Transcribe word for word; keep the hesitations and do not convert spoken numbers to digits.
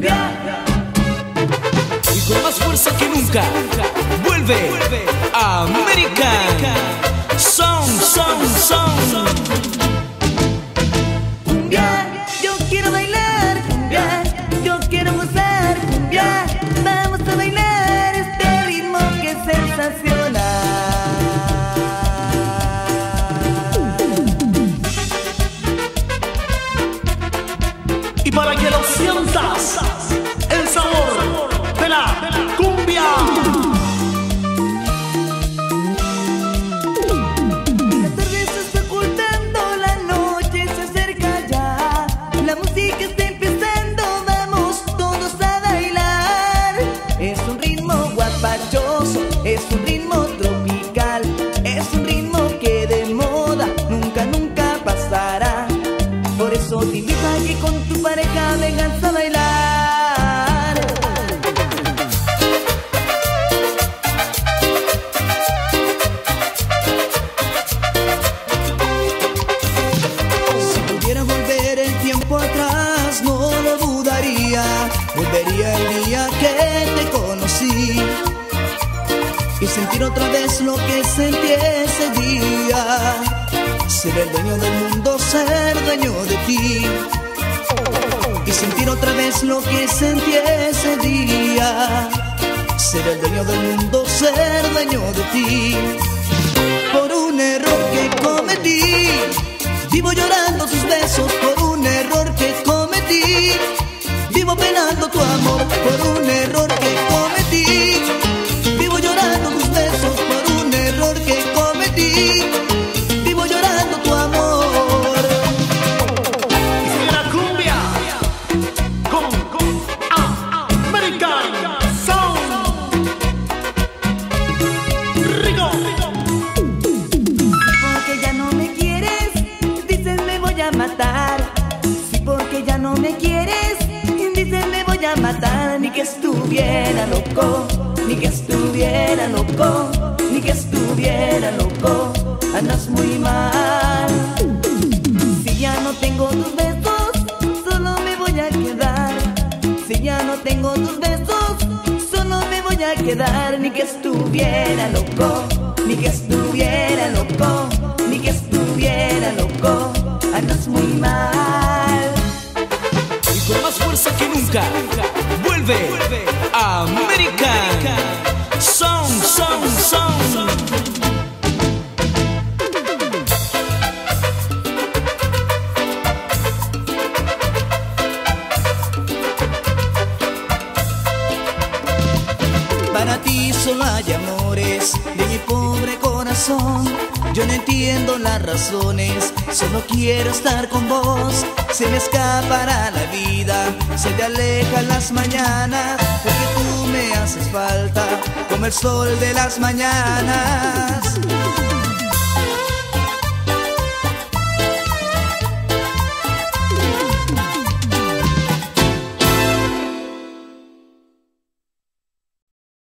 cumbia. Y con más fuerza que nunca vuelve American Sound, Sound, Sound. Cumbia, yo quiero bailar cumbia, yo quiero gozar cumbia. Vamos a bailar este ritmo que es sensacional. Y para que lo sientas, el sabor de la cumbia. La tarde se está ocultando, la noche se acerca ya. La música está empezando, vamos todos a bailar. Es un ritmo guapachoso, es un ritmo tropical, es un ritmo que de moda nunca, nunca pasará. Por eso te invito a que con tu pareja vengas a bailar. Si pudiera volver el tiempo atrás, no lo dudaría. Volvería el día que te conocí y sentir otra vez lo que sentí ese día. Ser el dueño del mundo, ser dueño de ti y sentir otra vez lo que sentí ese día. Ser el dueño del mundo, ser dueño de ti. Por un error que cometí, vivo llorando tus besos. Por un error que cometí, vivo penando tu amor. Por un error que cometí, vivo llorando tus besos. Por un error que cometí, vivo llorando tu amor. Y sigue la cumbia con, con American Sound. Rico. Porque ya no me quieres, dices me voy a matar. Sí, porque ya no me quieres, dices me voy a matar. Ni que estuviera loco, ni que estuviera loco, ni que estuviera loco. Andas muy mal. Si ya no tengo tus besos, solo me voy a quedar. Si ya no tengo tus besos, solo me voy a quedar. Ni que estuviera loco, ni que estuviera loco, ni que estuviera loco. Andas muy mal. Y con más fuerza que nunca vuelve American Sound, Sound, Sound. Para ti solo hay amores de mi pobre corazón. Yo no entiendo las razones, solo quiero estar con vos. Se me escapará la vida, se te alejan las mañanas, porque tú me haces falta como el sol de las mañanas.